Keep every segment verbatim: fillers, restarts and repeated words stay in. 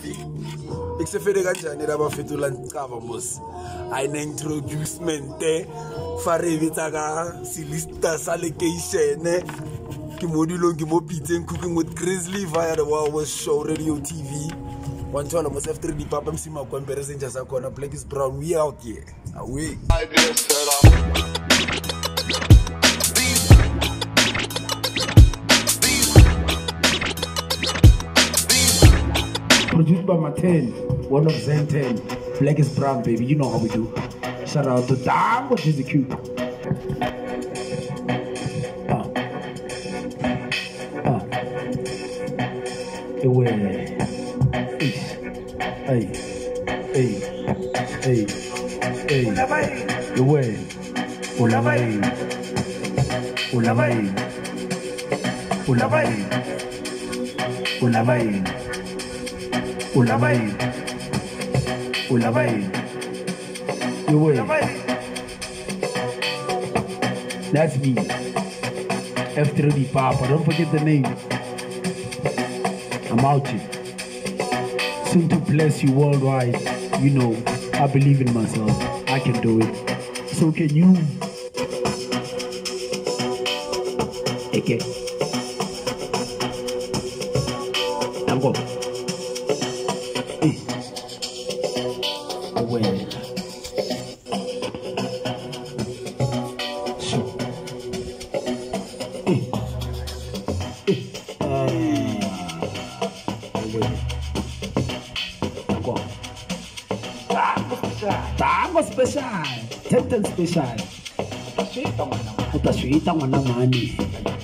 Ik se fede kanjani raba fetola ncaba mos. Aina introducement eh fare vitsa ka silista sa location eh. Ke modulong ke mo pitseng cooking with Grizzly via the Wild West Show Radio T V. One time mos F three D papa msima kwa mperesenja sa kona Black is Brown, we out here. Away. Produced by Martin, one of Zen ten. Black is Brown, baby. You know how we do. Shout out to Dango G Z Q. Ah. Ah. Away. Hey. Hey. Hey. Hey. Away. Ulaway. Ulaway. Ulaway. Ulaway. Ulaway, Ulaway, you win. That's me, F three D Papa. Don't forget the name. I'm out here. Soon to bless you worldwide. You know, I believe in myself. I can do it. So can you? Okay. I'm going. Away. So. Eh. Eh. Ah. Away. Go. Tango special. Tango special. Tenten special. Utaswita mo naman eh.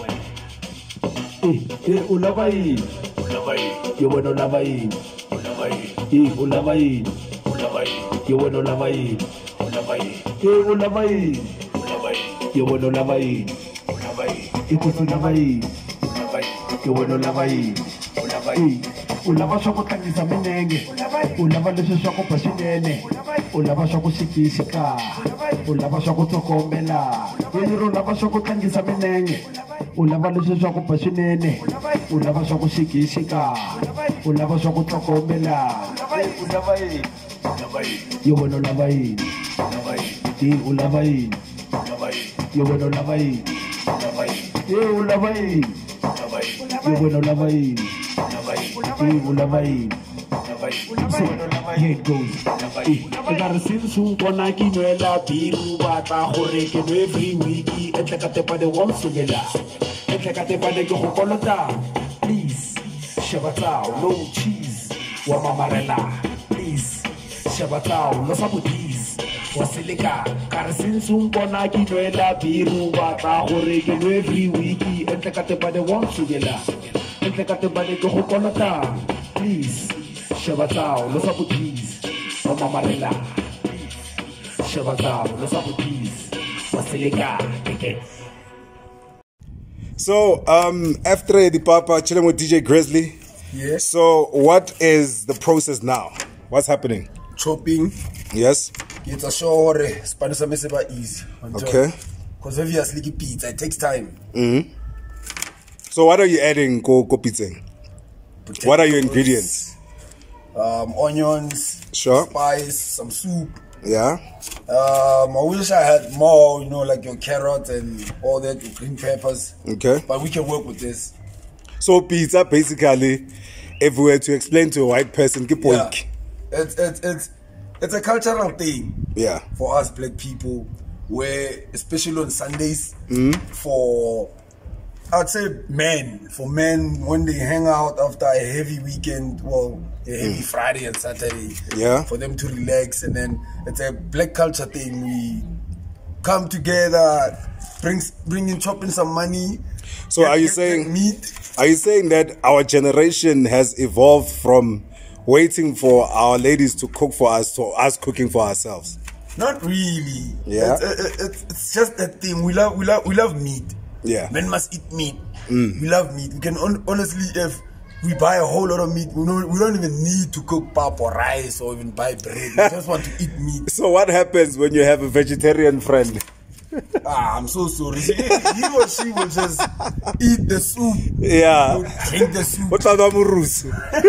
Eh. Eh. Ulaway. Ulaway. Yo bueno ulaway. Ulaway. Eh. Ulaway. Yo bueno Ulaway, Ulaway, yo Ulaway, Ulaway, yo bueno Ulaway, Ulaway, Ulaway, Ulaway, yo bueno Ulaway, Ulaway, Ulaway swa ku tlangisa minenge, Ulaway leswi swa ku ba swinene, Ulaway swa ku xikixika, Ulaway swa ku tsokombela, Ulaway swa ku tlangisa minenge, Ulaway leswi swa ku ba swinene, Ulaway swa ku xikixika, Ulaway swa ku tsokombela, Ulaway. Yo bueno Ulaway, sí Ulaway, yo bueno Ulaway, sí Ulaway, yo bueno Ulaway, sí Ulaway. So here it goes. Eka re sinsu kona ki nwela biru batla gore ke no every week etle ka te pa de won sugela. Etle ka te pa de go kolota. Please, shabatao no cheese. Wa mamarela. Please. Shabatao, no sabutis, wasilika, Karasinsun Konaki Noela Biru, Bata, Horeke, every week, and the Catebade wants to get up. And the Catebade Gohokonata, please, Shabatao, no sabutis, no mamarela, Shabatao, no sabutis, wasilika, So, um, F three D Papa, chilling with D J Grizzly. Yes. So, what is the process now? What's happening? Chopping. Yes. It's a show Spanish mesiba easy. Okay. Because obviously pizza it takes time. Mm-hmm. So what are you adding go go pizza? Potatoes, what are your ingredients? Um, onions, sure. Spice, some soup. Yeah. Um, I wish I had more, you know, like your carrots and all that, your green peppers. Okay. But we can work with this. So pizza basically, if we were to explain to a white person, yeah. It's it's it's it's a cultural thing, yeah, for us black people. Where especially on Sundays, mm. for I'd say men, for men when they hang out after a heavy weekend, well, a heavy mm. Friday and Saturday, yeah, for them to relax, and then it's a black culture thing. We come together, bring bring in chopping some money. So get, are you get, saying get meat? Are you saying that our generation has evolved from waiting for our ladies to cook for us to us cooking for ourselves? Not really. Yeah. It's, it's, it's just that thing. We love we love we love meat. Yeah. Men must eat meat. Mm. We love meat. We can on, honestly, if we buy a whole lot of meat, we don't we don't even need to cook pap or rice or even buy bread. We just want to eat meat. So what happens when you have a vegetarian friend? Ah, I'm so sorry. He, he or she will just eat the soup. Yeah. Drink the soup. What about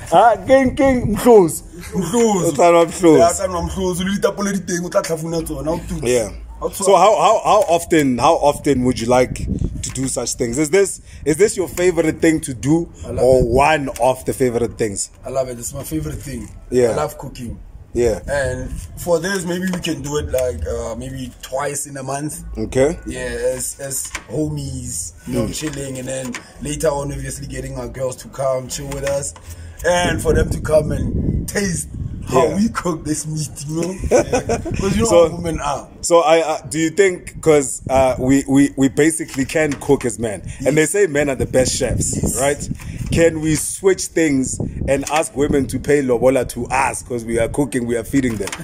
Ah, king king mhluzi. Mhluzi. Uthanda mhluzi. Yeah, uthanda mhluzi. Ulitapole diteng utla tlhafuna tsona utu. Yeah. So how how how often how often would you like to do such things? Is this is this your favorite thing to do or it. one of the favorite things? I love it. It's my favorite thing. Yeah. I love cooking. Yeah. And for this, maybe we can do it like uh, maybe twice in a month. Okay. Yeah, as as homies, you know, mm. chilling, and then later on, obviously, getting our girls to come chill with us, and for them to come and taste how yeah. we cook this meat, you know, because yeah. you know so, how women are. So, I uh, do you think because uh, we we we basically can cook as men, yes. and they say men are the best chefs, yes. right? Can we switch things and ask women to pay lobola to us because we are cooking, we are feeding them?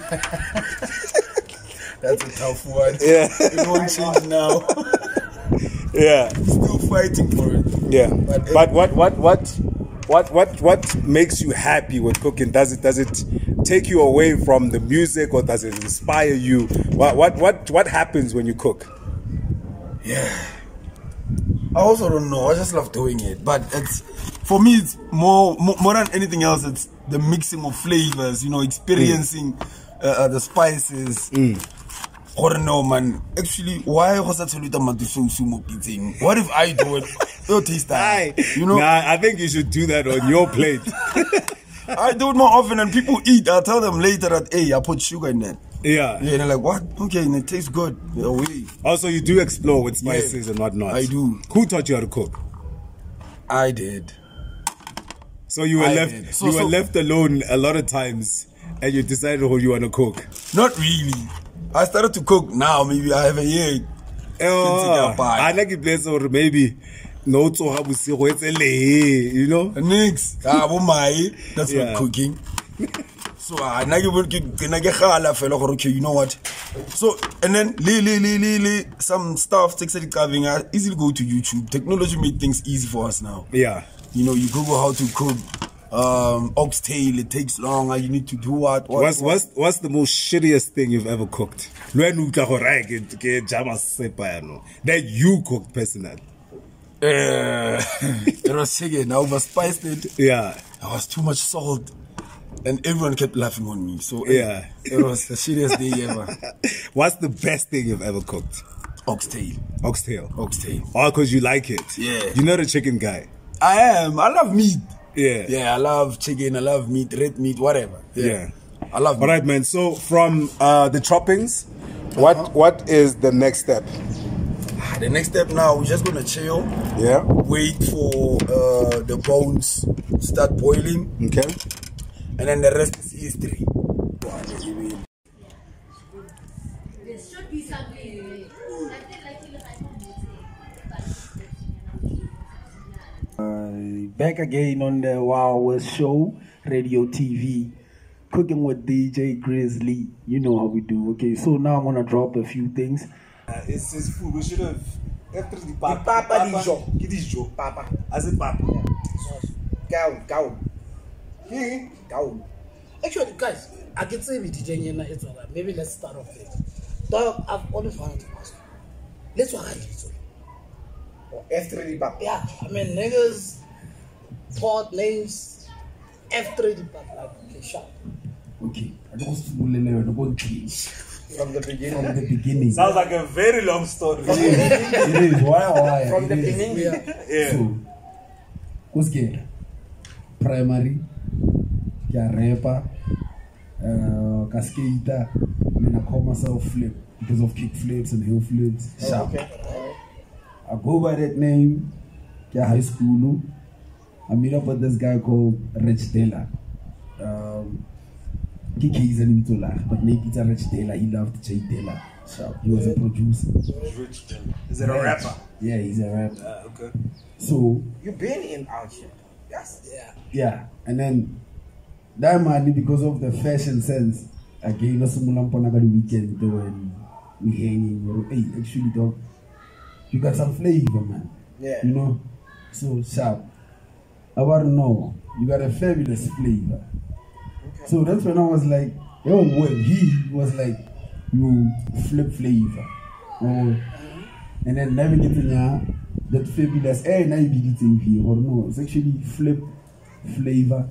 That's a tough one. Yeah, it won't change now. Yeah, still fighting for it. Yeah, but, but what what what? What what what makes you happy with cooking? Does it does it take you away from the music or does it inspire you? What what what what happens when you cook? Yeah, I also don't know. I just love doing it, but it's for me. It's more more, more than anything else. It's the mixing of flavors. You know, experiencing mm. uh, the spices. Mm. Or no, man. Actually, why was that so little sumo eating? What if I do it? It'll taste that. You know? Nah, I think you should do that on your plate. I do it more often and people eat. I'll tell them later that, hey, I put sugar in that. Yeah. Yeah, and they're like, what? Okay, and it tastes good. Yeah, we. Also, you do explore with spices yeah, and whatnot. I do. Who taught you how to cook? I did. So you were I left so, you were so, left alone a lot of times and you decided who you want to cook? Not really. I started to cook now. Maybe I have a year. Oh, I like it place or maybe no to have you know. Next, that's yeah. what cooking. So I like it. You know what? So and then li, li, li, li, li, some stuff takes a carving. I easily go to YouTube. Technology made things easy for us now. Yeah. You know, you Google how to cook. Um, oxtail, it takes longer. You need to do what? what what's, what? what's what's the most shittiest thing you've ever cooked? That you cooked personally. Uh, it was chicken. I overspiced it. Yeah, there was too much salt, and everyone kept laughing on me. So yeah, it was the shittiest day ever. What's the best thing you've ever cooked? Oxtail. Oxtail. Oxtail. Oh, because you like it. Yeah. You're not a chicken guy. I am. I love meat. Yeah. Yeah, I love chicken, I love meat, red meat, whatever. Yeah. yeah. I love meat. All right, man. So from uh, the choppings, what uh-huh. what is the next step? The next step now, we're just gonna chill. Yeah. Wait for uh, the bones to start boiling. Okay. And then the rest is history. There should be something. Uh, back again on the Wow West Show, Radio T V, cooking with D J Grizzly. You know how we do. Okay, so now I'm gonna drop a few things. Uh, it's his food. We should have. After the papa, papa, papa, it is Joe, papa. As a papa. Cow, cow, cow. Actually, guys, I can say with D J Nyena, it's alright. Maybe let's start off there. Dog, I've always wanted to ask. Let's walk it. F three papa. Yeah, I mean niggas, port names, F three papa. Like, okay, shot. Okay, I don't want to From the beginning. From the beginning. Sounds like a very long story. It is. Why? Why? From it the is. beginning. Yeah. Yeah. So, who's good? Primary. Yeah, rapper. Uh, cascader. And I call myself Flip because of kick flips and heel flips. Oh, okay. I go by that name. Yeah, high school. I meet up with this guy called Rich Taylor. Um, Kiki is an intula, but maybe it's a Rich Taylor. He loved Jay Taylor. So he was a producer. Rich Taylor. Is it a rapper? Yeah, he's a rapper. Uh, okay. So You've been in our shit. Yes. Yeah. yeah, and then that man, because of the fashion sense, again, no sumulam panaga the weekend though, and we hanging. Or, hey, actually, dog, you got some flavor, man. Yeah. You know, so sharp. I want to know, you got a fabulous flavor. Okay. So that's when I was like, oh, well, he was like, you flip flavor. Oh, and then navigating that fabulous, eh, now you be eating here, or no, it's actually flip flavor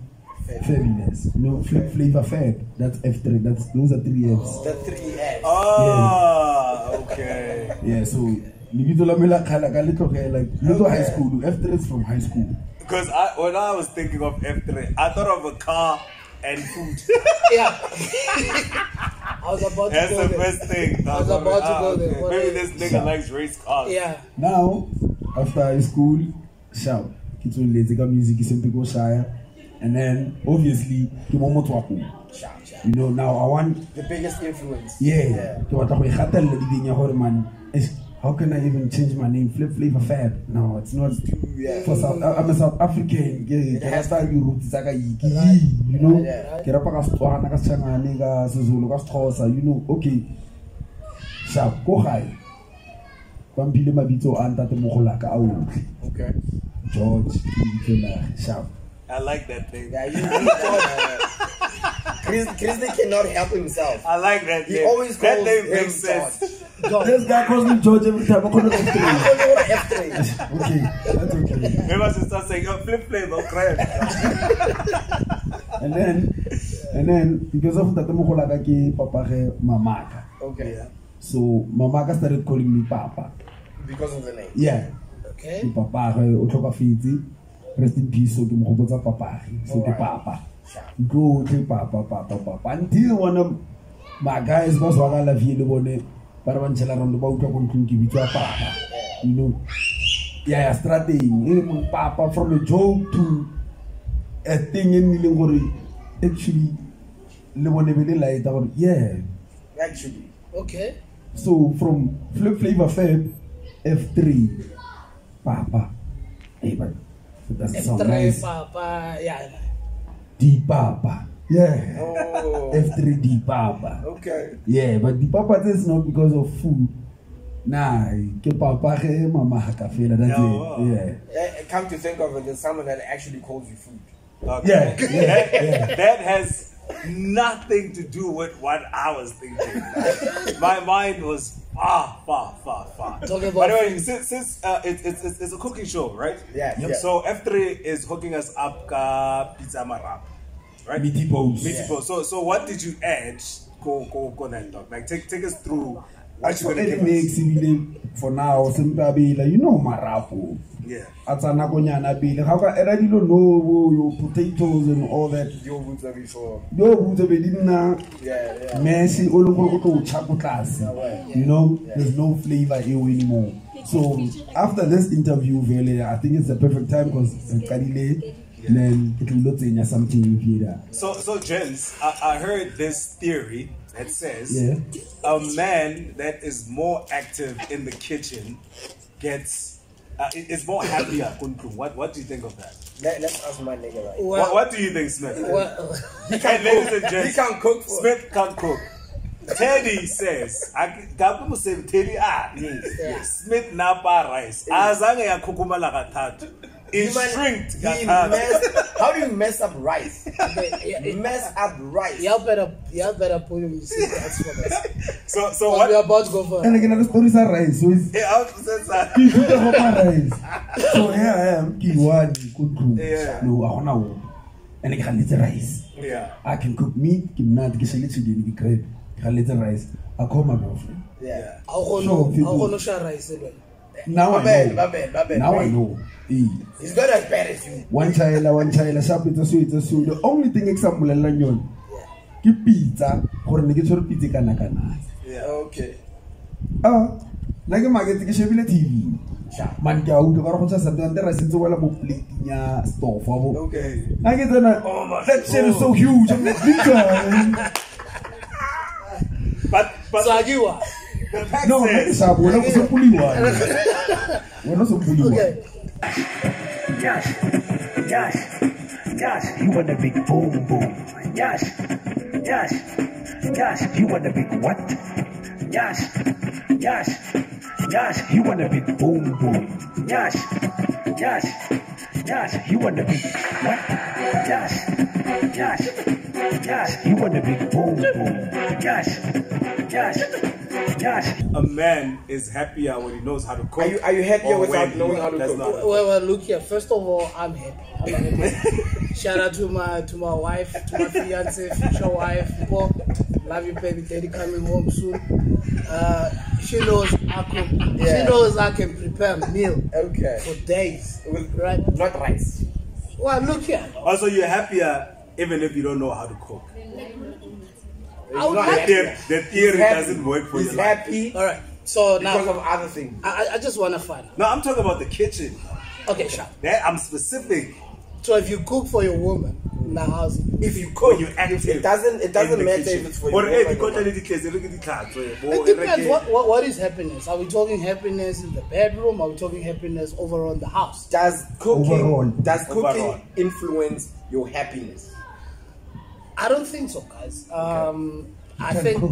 Fabulous. No, Flip Flavor Fab. That's F three. That's those are three Fs. The three Fs. Oh, okay. Yeah, so Libito Lamela Kala Galito like little high school. F three is from high school. Because I, when I was thinking of F three, I thought of a car and food. Yeah. I was about to That's go the there. first thing. I was about to Ah, go okay. there. What Maybe is- this nigga likes race cars. Yeah. Now, after high school, shout. Kids will let's go music, simple go shire. And then obviously, Kimomo Twaku. You know, now I want The biggest influence. yeah. To what I had man. How can I even change my name? Flip Flavor Fab. No, it's not. Yeah. For South, I'm a South African. Yeah, can I start you roots? You know, Yeah. get up a Swana, Kasanga, nigga, Suzuka, Strosa. You know, okay. Sharp, go high. Pampile Mabito and Tate Moholaka. Okay. George, Sharp. I like that thing. Yeah, you, you Chris, Chris cannot help himself. I like that He name. always that calls name him makes sense. George. This guy calls me George every time. I call him I F don't know what F three is. three. Okay, that's okay. Maybe I should start saying, oh, flip flavor, crap. And then, and then because of that, Moholaka ke Papa ke Mamaka. Okay. Yeah. So Mamaka started calling me Papa. Because of the name. Yeah. Okay. Ke Papa ke o tlhoka fetse. Rest in peace. So ke mo gopotsa Papa. So ke Papa. Go to Papa, Papa, Papa. Until one of my guys was wala la vie le bone. Para ban chela rondo ba utlwa ko ntlong ke bitwa Papa. You know. Yeah, starting Papa from a joke to a thing in Nilingori. Actually, le bone be le light or yeah. Actually. Okay. So from Flip Flavor Fab F three Papa. Hey, but that F sound three, nice. Papa. Yeah. D Papa. Yeah. Oh. F three D Papa. Okay. Yeah, but the Papa is not because of food. Nah, ke Papa ke mama hakafela. That's Yeah, it. wow. Yeah. Eh, Come to think of it, there's someone that actually calls you food. Okay. Yeah, yeah, that, yeah. that has nothing to do with what I was thinking. My mind was far, far, far, far. Talking about By the way, since, since uh, it, it's, it's, it's a cooking show, right? Yeah, yeah. So F three is hooking us up ka pizza marap, right? Meaty bones. Meaty bones. So, so what did you add? Go, go, go, then, dog. Like, take, take us through what you're gonna It give makes us. it for now. Simple be like you know marapo. Yeah. Atsana konyana be like how can I don't know your potatoes and all that. Your boots are before. Yo boots be dinna. Yeah, yeah. Messi olokolo go chapo class. You know, there's no flavor here anymore. So after this interview, really, I think it's the perfect time because Kadile, then it will not say something in here. So, so, gents, I, I heard this theory that says Yeah. a man that is more active in the kitchen gets uh, is more happier. Kunku. What What do you think of that? Let, let's ask my nigga right. Well, What, what do you think, Smith? well, Hey, ladies and gents, He can't cook for Smith can't cook. Teddy says, I can't say Teddy ah. Yeah. Smith napa rice. Azange ya kukuma la katatu. It's man- shrinked he katatu. mess- How do you mess up rice? okay, yeah, yeah, Mess up rice. y'all better, y'all better put him in secrets for this. So, so Because we're what? about to go for And again, the stories are right. So it's Yeah, I was saying that. Keep it up my rice. So here I am, Kiwani, Kunku. Yeah. No, I want and I can little rice. Yeah. I can cook meat, can not get a little bit crepe, can little rice. I call my girlfriend. Yeah. How gonna, Sure, how people. gonna share rice anyway? Now My I bad, know. my bad, my bad. Now I Wait. know. Eh. He's not as bad as you. One child, one child, sharp it so it so the only thing example and lanyon. Ki pizza, or nigga chor pizza kana kana. Yeah. Okay. Ah, nage mageti ke shebile T V. Man ke auto ka go tsa sa tante ra sentse wala mo plate nya stove abo. Okay. Nage tsena. That shit is so huge. I'm like, pizza. But, but Sagiwa. the fact No, not says, sharp. We're not so puliwa. We're not so puliwa. Okay. Josh, Josh, Josh, you want a big boom boom. Josh, Josh, Josh, you want a big what? Josh, Josh, Josh, you want a big boom boom. Josh, Josh, Josh, you want a big what? Josh, Josh, Josh, you want a big boom boom. Josh, Josh, Josh. a man is happier when he knows how to cook. Are you are you happier or without when knowing he how to does cook? not. Well, well, look here. First of all, I'm happy. I'm happy. Shout out to my to my wife, to my fiance, future wife. Paul, love you, baby. Daddy coming home soon. Uh, she knows I can. Yeah. She knows I can prepare a meal. Okay. For days, With, right? Not rice. Well, look here. Also, you're happier even if you don't know how to cook. I would not like happy. The, the theory He's happy. doesn't work for He's you. happy All right. So because now, of other things. I, I just want to find out. No, I'm talking about the kitchen. Okay, sure. That I'm specific. So if you cook for your woman in the house, If you cook, When you're active it doesn't. It doesn't in the matter kitchen. if it's for Or, you. eh, or because for I your need to cleanse it, look at the cards, eh, boy, it depends. eh, What, what what is happiness? Are we talking happiness in the bedroom? Are we talking happiness overall in the house? Does cooking Overall. does cooking Overall. influence your happiness? I don't think so, guys. Um, I Can think. cook.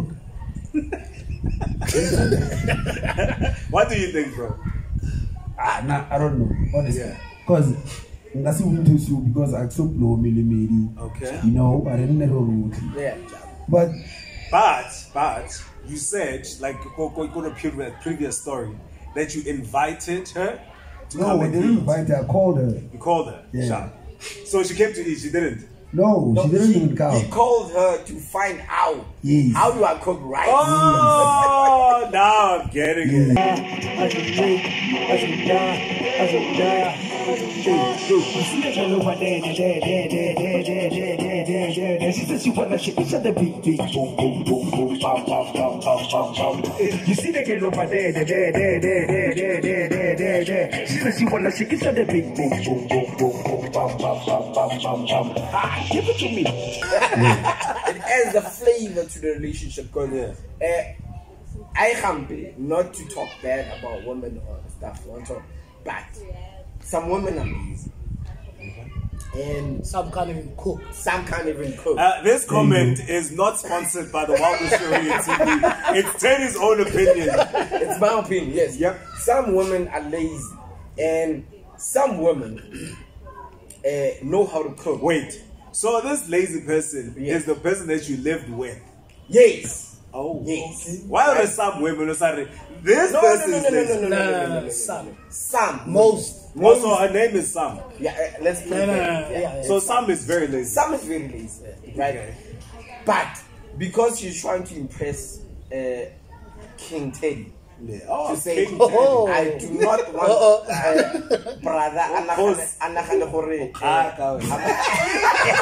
What do you think, bro? Ah, nah, I don't know, honestly. Yeah. Because that's winter soup because I took no millimeter. Okay. You know, I didn't know. Yeah. But But, but, you said, like, go, go, go to previous, previous story, that you invited her to no, come I and didn't eat. invite her. I called her. You called her. Yeah. Sharp. So she came to eat, she didn't. No, No, she didn't he, even come. he called her to find out Yes. how do I cook rice. Oh, now I'm getting it. As a G, as a guy, as a guy. You see that girl over there, there, there, there, there, there, there, there, there, there, there. She said she wanna shake it, shut the beat, beat, boom, boom, boom, boom, bam, bam, bam, bam, bam, bam. You see that girl over there, there, there, there, there, there, there, there, there, there, there. She said she wanna shake it, shut the beat, boom, boom, boom, boom, boom, bam, bam, bam, bam, bam, bam. Ah, give it to me. It adds the flavor to the relationship because uh, I happy not to talk bad about women or stuff, but some women are lazy. And Some can't even cook. some can't even cook. Uh, this comment is not sponsored by the Wildest Sharia T V. It's Teddy's own opinion. It's my opinion, yes. Yep. Some women are lazy, and some women uh, know how to cook. Wait, so this lazy person Yes. is the person that you lived with? Yes. Oh, Yes. okay. Why are there some women who started? This No, no, person no, is no, no, lazy. no, no, no, No, no, no, no, no, no, no, some. no. Some. Most. Most. Also, her name is Sam. Yeah, uh, let's put No, it no, no, back. no, yeah, yeah. So Sam is very lazy. Some is very lazy, right? Okay. But because she's trying to impress uh, King Teddy, Yeah. Oh, to say, King Oh. I do not want Uh-oh. uh, brother anagane- anagane gore, Ah, uh, ka-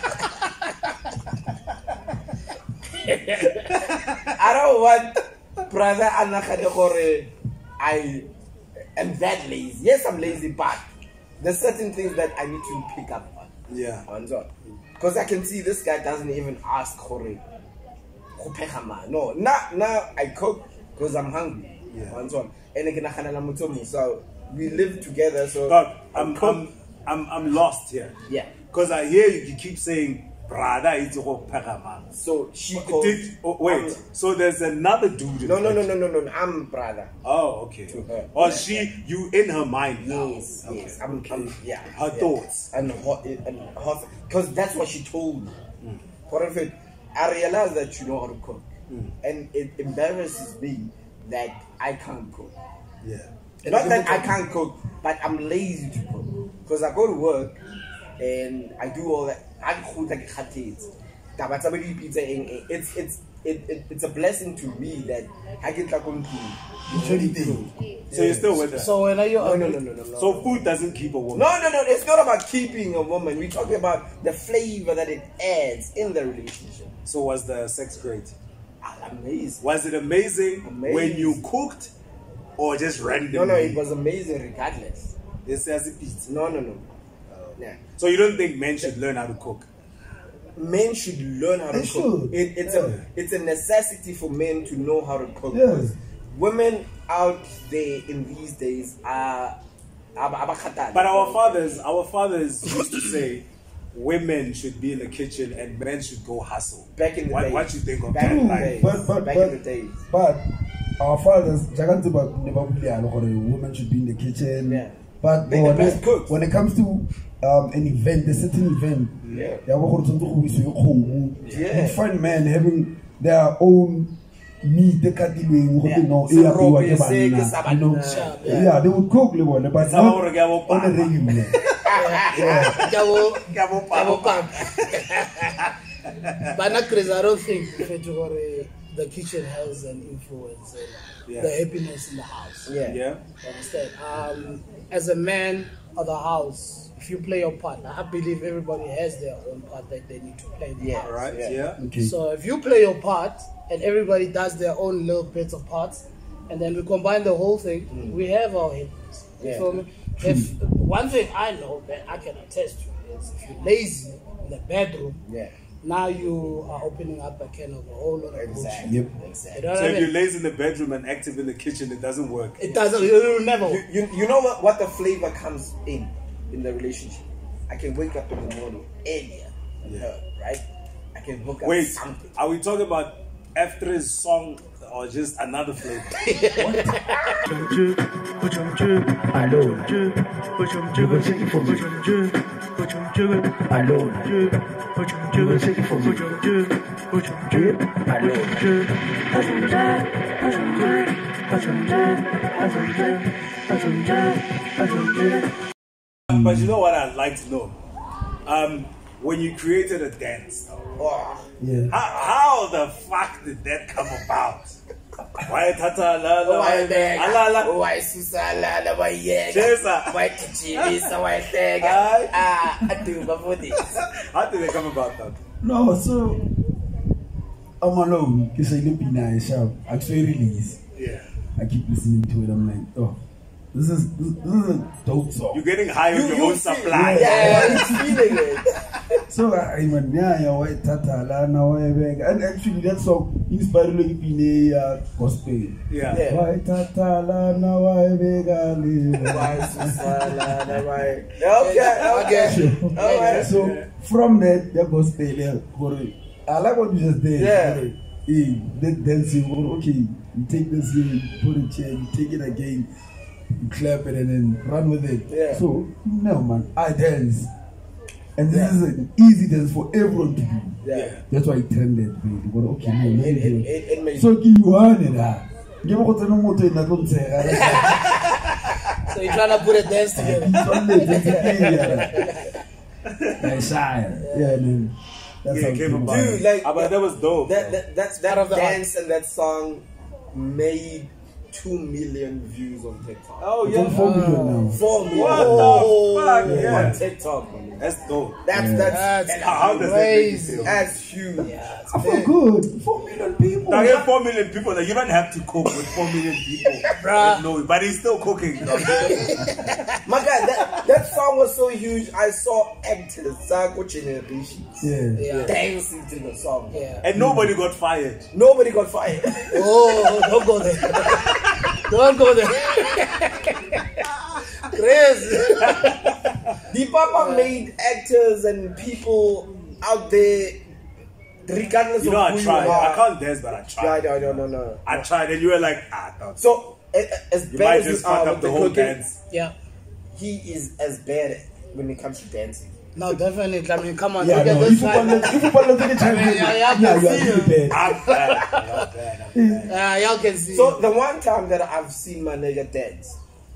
I don't want brother anagane gore I am that lazy. Yes, I'm lazy, but there's certain things that I need to pick up on. Yeah. Because I can see this guy doesn't even ask gore. No, now, now I cook because I'm hungry. Yeah. And I can naganela motho mong. So we live together. So But I'm, cook. I'm, I'm, I'm lost here. Yeah. Because I hear you, you keep saying, brother, it's a whole pagama. So she called. Did, oh, wait, I'm- so there's another dude. in no, the no, no, kitchen. no, no, no. I'm brother. Oh, okay. To her. Or she, you in her mind now. Yes, Okay. yes. I'm, I'm, yeah. Her yeah. thoughts. And hot, and hot, because that's what she told me. For if it, I realize that you know how to cook, and it embarrasses me that I can't cook. Yeah. Not that I can't cook, but I'm lazy to cook. Because I go to work and I do all that. I cook like khatit. But somebody pizza. It's it's it, it it's a blessing to me that I get like on So you're still with her? So when are you? No, no, no, no, no, no. So food doesn't keep a woman. No, no, no. It's not about keeping a woman. We're talking about the flavor that it adds in the relationship. So was the sex great? Amazing. Was it amazing, Amazing. when you cooked, or just randomly? No, no, it was amazing regardless. It says it is. No, no, no. Yeah. So you don't think men should learn how to cook? Men should learn how to They cook. should. It, it's a it's a necessity for men to know how to cook. Yes. Women out there in these days are ab- abakhatana. But our fathers, our fathers used to say, women should be in the kitchen and men should go hustle. Back in the what, days. What you think of Back that? in the Like, days. But but Back but, in the days. but our fathers, Jagantuba never really a woman should be in the kitchen. Yeah. But They're the when, best it, cooks. when it comes to um, an event, a certain event, Yeah. yeah. you Yeah. find men having their own meat the katilweng go Yeah. be no So e apeiwa ke rope se ke banna, sa you know. banna. Yeah, they would cook le bone, but Sa not gore ke a bo on a papa. regular. Jabo, Ke a bo Jabo papa. Pump. But not Chris, I don't think the kitchen has an influence on Yeah. the happiness in the house. Yeah. Yeah. You understand? Um, as a man of the house, if you play your part, I believe everybody has their own part that they need to play. in the Yeah. house. Right. Yeah. Yeah. Okay. So if you play your part and everybody does their own little bits of parts, and then we combine the whole thing, we have our happiness. You Yeah. feel me? If one thing I know that I can attest to is if you're lazy in the bedroom, Yeah. now you are opening up a can of a whole lot of Exactly. Yep. bullshit. Exactly. You know what So I if you're mean? lazy in the bedroom and active in the kitchen, it doesn't work. It doesn't. It will never. You, you, you know what, what the flavor comes in in the relationship. I can wake up in the morning earlier than her, right? I can hook up Wait, something. are we talking about After's song or just another flavor? Alone. You will take it for me. Alone. You will take it for me. But you know what I'd like to know? Um, when you created a dance, Oh, Yeah. how, how the fuck did that come about? Why tata la la why la la? why susala la why yeah Jesa. why kichibisa why tega Aye. ah aduba for this. How did it come about that? No, so I'm alone. Because I live in a shop. I actually release. Yeah. I keep listening to it. I'm like, oh, this is this, this is a dope song. You're getting high on You- your you own feel- supply. Yeah, he's feeling it. So I man, yeah, yeah, why tata la na why beg, and actually that song inspired me in a gospel. Yeah. Yeah. Why tata la na why beg ali. Why susala la why? Okay, okay. All right. So from that, the gospel, yeah, I like what you just did. Yeah. Hey, that dancing, okay, you take this here, you put it here, you take it again, you clap it and then run with it. Yeah. So, no man, I dance. And this is an easy dance for everyone to do. Yeah. That's why it trended. Really. But okay, no, let It, me it, do it. it, it made So, you want it, ah? Give me what no more to not come say. So you're trying to put a dance together. Sunday, that's the thing, yeah. Like shy. Yeah, man. That's Yeah, how it it came came about. about. Dude, like Ah, but that was dope. that, that that's Out of that the dance and that song made two million views on TikTok. Oh It's on four million now. Four million. What Oh, the fuck? on Yeah. TikTok. man. That's dope. That's that's That's How, how does that make you crazy. feel? that's huge. Yeah, it's I feel big. good. Four million people. Now, get four million people. Like, you don't have to cook with four million people. Bruh. No, but he's still cooking. My God, that, that song was so huge. I saw actors, Sako Generation, Yeah. Yeah. dancing to the song. Yeah. And nobody got fired. Nobody got fired. Oh, don't go there. Don't go there. Crazy. The Papa made actors and people out there, regardless You know, of I who tried. you are. I can't dance, but I tried. Yeah, no, no, no, no. I tried, and you were like, ah, don't. So, a- a- as You bad might as just you are fuck with up the the whole cooking, dance. Yeah. he is as bad when it comes to dancing. No, definitely. I mean, come on. Yeah, look at no, this if you side. want to if you want to take a chance, Yeah, yeah, yeah, I yeah, can you are see really bad. I'm bad. I'm bad. I'm bad. Uh, y'all can see. So the one time that I've seen my nigga dance,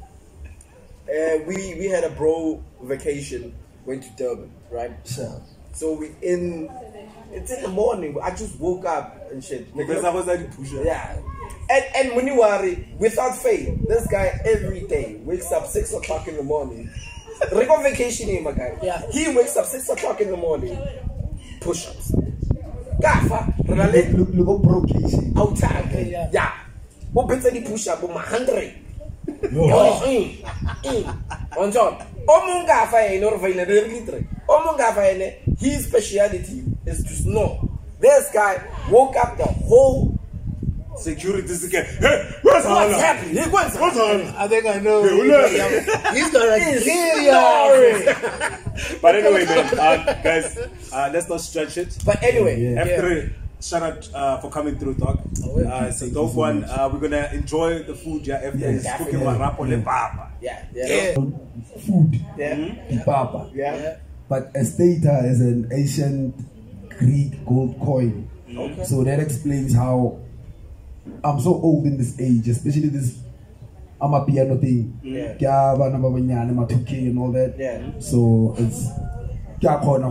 uh, we we had a bro vacation, went to Durban, right? Sure. So we in, it's in the morning. I just woke up and shit. Because I was like, push it. Yeah. And and Muniwari, without fail, this guy every day wakes up six o'clock in the morning. Reco vacation here, my guy. Yeah. He wakes up six o'clock in the morning. Push-ups. Gafa, Look, Rale, look, look how broke he is. outside. Yeah. Yeah. Who better the push-up? Um, hundred. No. Oh, mm, mm. On John. Omunga faene or faene re Omunga faene. His speciality is to snore. This guy woke up the whole. Security is again. Hey, where's What's Hala? happening? He what's What's happening? Hala? I think I know. Yeah, well, He's gonna He's kill you. snoring. But anyway, man, um, guys, uh, let's not stretch it. But anyway, Yeah. After shout out uh, for coming through, dog. Uh, it's a dope one. Uh, we're gonna enjoy the food. Yeah, after Yes, it's cooking definitely. warapo le papa. yeah, yeah, Yeah. Food, yeah, papa. yeah. But a stata is an ancient Greek gold coin. Okay. So that explains how I'm so old in this age, especially this I'm a piano thing. Yeah. Yeah. My two K and all that. Yeah. So it's so I do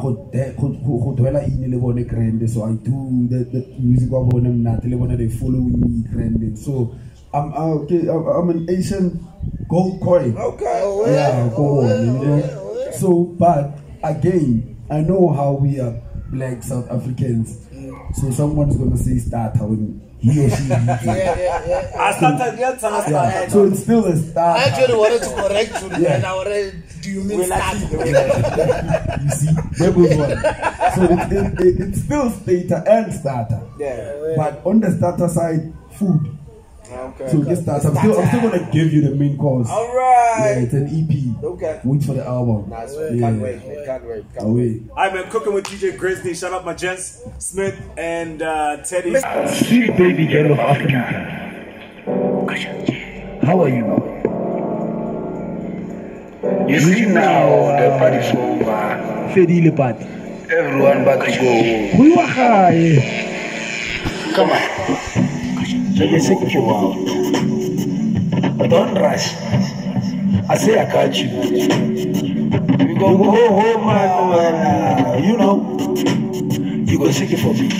the, the music they follow me trending. So I'm uh, okay, I'm an Asian gold coin. Okay. Yeah, gold, you know. So but again, I know how we are black South Africans. So someone's gonna say starter when he or she. yeah, yeah, yeah. I started yeah, yeah. So it's still a starter. I actually wanted to correct you, yeah. and I already, do you mean starter? You see, that was one. So it, it, it, it's still starter and starter. Yeah. But on the starter side, food. Okay. So just start. I'm still, I'm still gonna give you the main course. All right. Yeah, it's an E P. Okay. Wait for the album. Nice. Yeah. Can't wait. Man. Can't wait. Can't oh, wait. All right, man. Cooking with D J Grizzly. Shout out my gents, Smith and uh, Teddy. Sweet baby girl of Africa. How are you? You see now the party's over. Fedile party. Everyone back to go. We were high. Come on. Let me take you out. But don't rush. I say I catch you. We go go home, man. Uh, you know. You go take it for me.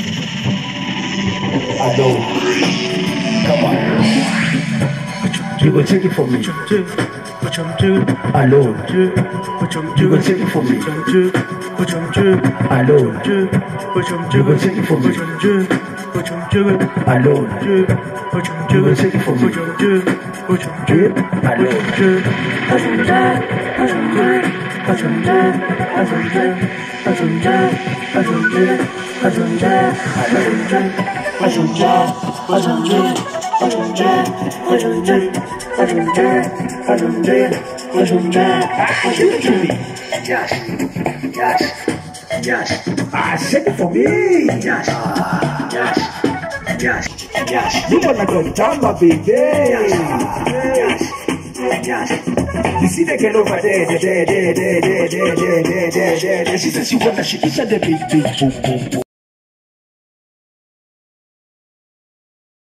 I don't. Come on. You go take it for me. Alone. You go take it for me. Alone. You go take it for me. Alone. You go take it for me. Yes, yes, yes. I said it for me. Yes, yes, yes, yes. You wanna go down, my baby? Yes, yes, yes. You see the girl over there, there, there, there, there, there, there, there, there, there. She says she wanna, she eats at the big, big, boom, boom, boom.